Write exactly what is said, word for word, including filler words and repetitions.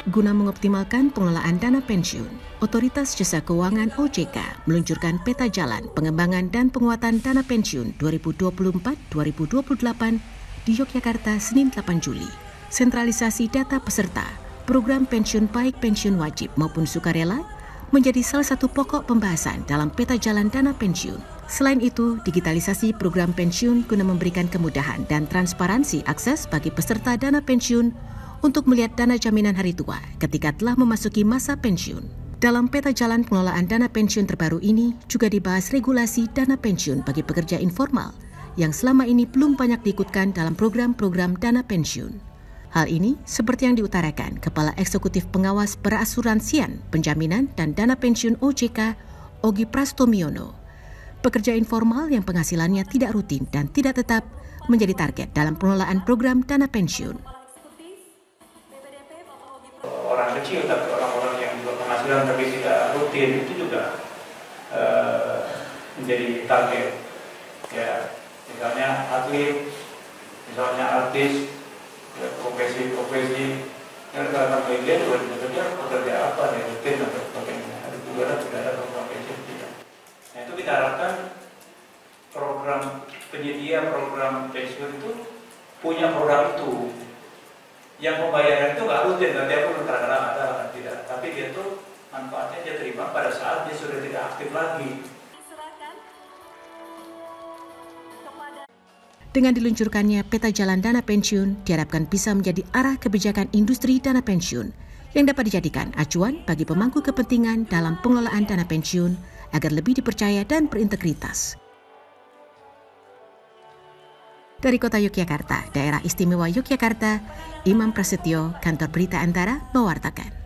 Guna mengoptimalkan pengelolaan dana pensiun, Otoritas Jasa Keuangan O J K meluncurkan peta jalan pengembangan dan penguatan dana pensiun dua ribu dua puluh empat sampai dua ribu dua puluh delapan di Yogyakarta Senin delapan Juli. Sentralisasi data peserta program pensiun baik pensiun wajib maupun sukarela menjadi salah satu pokok pembahasan dalam peta jalan dana pensiun. Selain itu, digitalisasi program pensiun guna memberikan kemudahan dan transparansi akses bagi peserta dana pensiun untuk melihat dana jaminan hari tua ketika telah memasuki masa pensiun. Dalam peta jalan pengelolaan dana pensiun terbaru ini juga dibahas regulasi dana pensiun bagi pekerja informal yang selama ini belum banyak diikutkan dalam program-program dana pensiun. Hal ini seperti yang diutarakan Kepala Eksekutif Pengawas Perasuransian, Penjaminan dan Dana Pensiun O J K, Ogi Prastomiono. Pekerja informal yang penghasilannya tidak rutin dan tidak tetap menjadi target dalam pengelolaan program dana pensiun. Orang kecil tapi orang-orang yang juga penghasilan tapi tidak rutin itu juga uh, menjadi target. Ya, misalnya atlet, misalnya artis, ya, profesi-profesi yang dalam bagian juga bekerja pekerja apa ya rutin atau sebagainya. Ada juga tidak ada program pensiun tidak. Nah itu kita harapkan program penyedia program pensiun itu punya program itu. Yang pembayaran itu nggak rutin, nanti aku kadang-kadang ada, tidak. Tapi dia tuh manfaatnya dia terima pada saat dia sudah tidak aktif lagi. Dengan diluncurkannya peta jalan dana pensiun, diharapkan bisa menjadi arah kebijakan industri dana pensiun yang dapat dijadikan acuan bagi pemangku kepentingan dalam pengelolaan dana pensiun agar lebih dipercaya dan berintegritas. Dari Kota Yogyakarta, Daerah Istimewa Yogyakarta, Imam Prasetyo, Kantor Berita Antara, mewartakan.